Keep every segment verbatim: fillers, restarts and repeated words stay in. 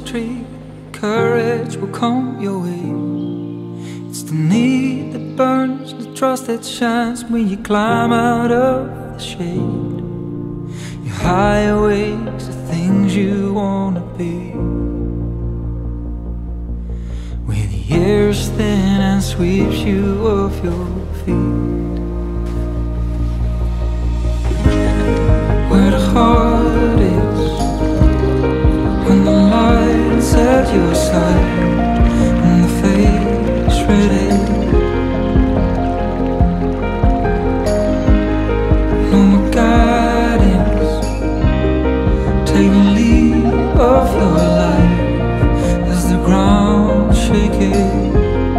street, courage will come your way. It's the need that burns, the trust that shines when you climb out of the shade. Your high awakes the things you wanna be. When the air's thin and sweeps you off your feet. Where the heart is, when the light's at your side, and the face ready. No more guidance, take the lead of your life as the ground shaking.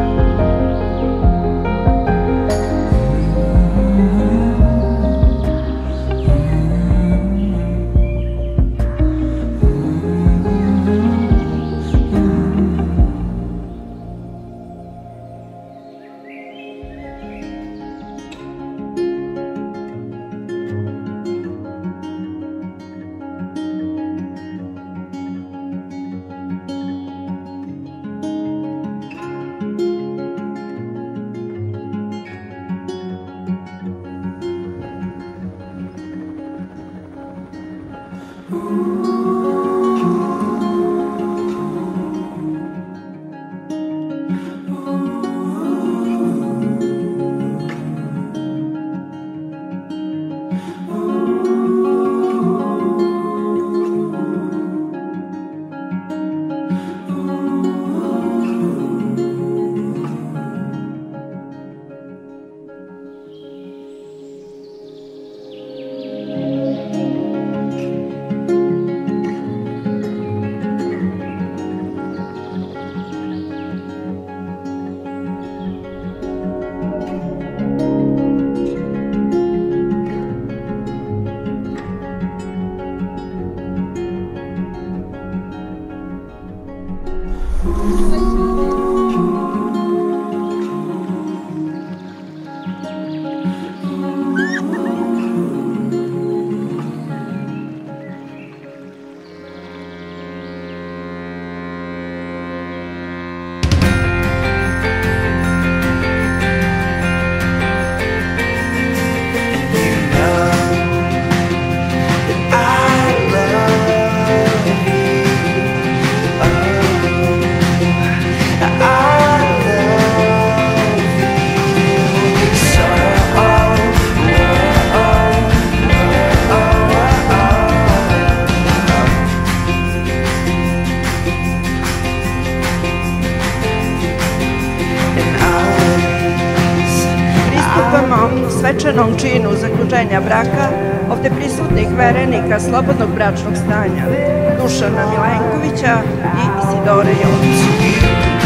Svečanom činu zaključenja braka ovde prisutnih verenika slobodnog bračnog stanja Dušana Milenkovića i Isidore Jović.